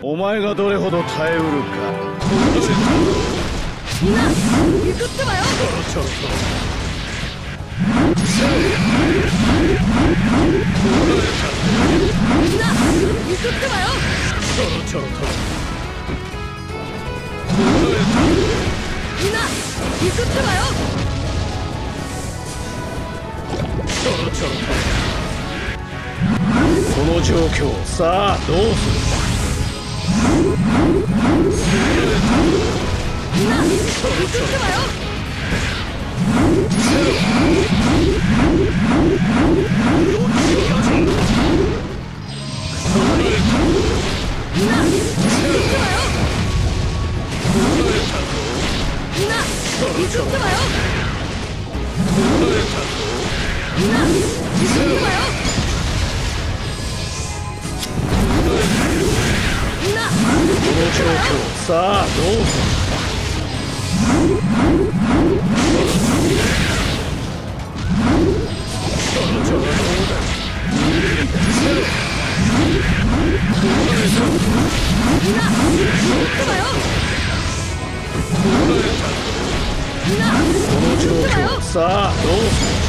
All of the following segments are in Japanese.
お前がどれほど耐えうるか。 みんな行くってばよ。 ちょろちょろとみんな行くってばよ。 ちょろちょろとみんな行くってばよ。 ちょろちょろとこの状況さあどうする。 みんな行くってばよ。みんな行くってばよ。みんな行くってばよ。みんな行くってばよ。みんなこの状況さあどうする。 みんな行くってばよ。みんなこの状況さあどうする。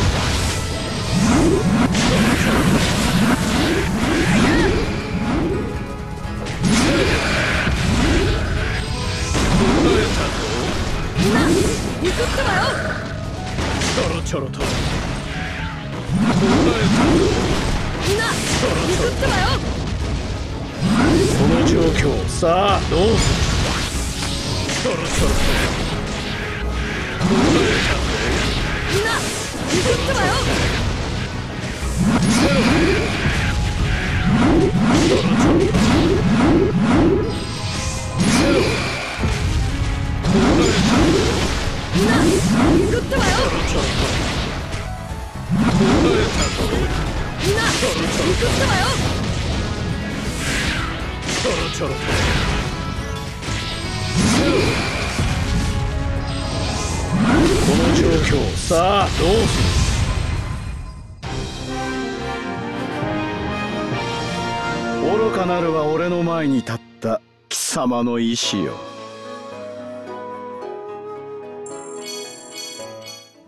みんな行くってばよ。 ちょろちょろとみんな行くってばよ。 この状況さあどうする。ちょろちょろとみんな行くってばよ。みんな行くってばよ。みんな行くってばよ。 ちょろちょろとこの状況さあどうする。愚かなるは俺の前に立った貴様の意志よ。